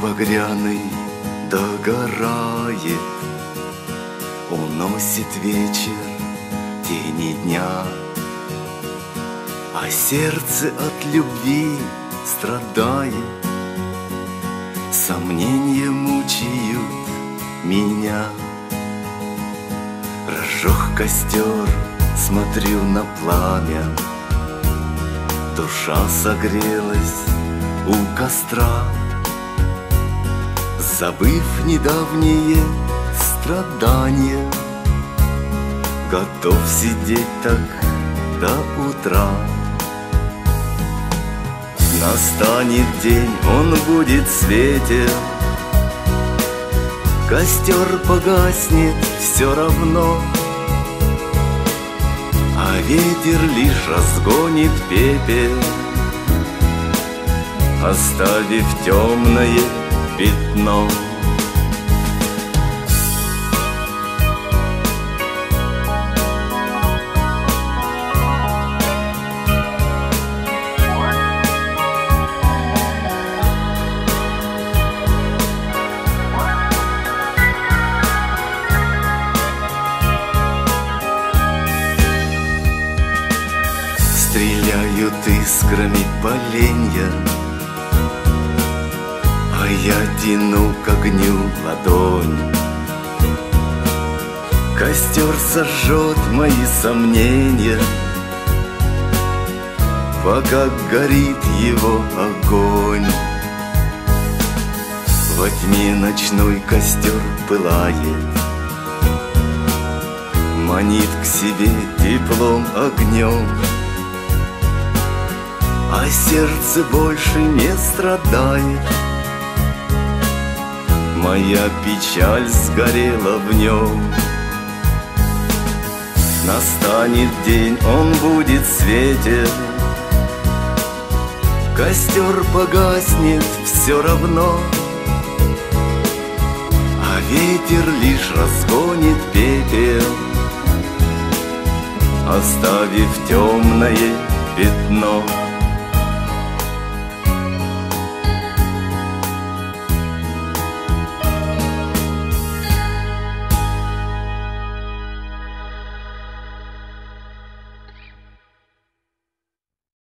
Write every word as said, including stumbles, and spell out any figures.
багряный догорает, уносит вечер тени дня, а сердце от любви страдает. Сомнения мучают меня. Разжег костер, смотрю на пламя, душа согрелась у костра. Забыв недавние страдания, готов сидеть так до утра. Настанет день, он будет светен, костер погаснет все равно, а ветер лишь разгонит пепел, оставив темное пятно. Стреляют искрами поленья, а я тяну к огню ладонь. Костер сожжет мои сомнения, пока горит его огонь. Во тьме ночной костер пылает, манит к себе теплом огнем, а сердце больше не страдает. Моя печаль сгорела в нем. Настанет день, он будет светен, костер погаснет все равно, а ветер лишь разгонит пепел, оставив темное пятно.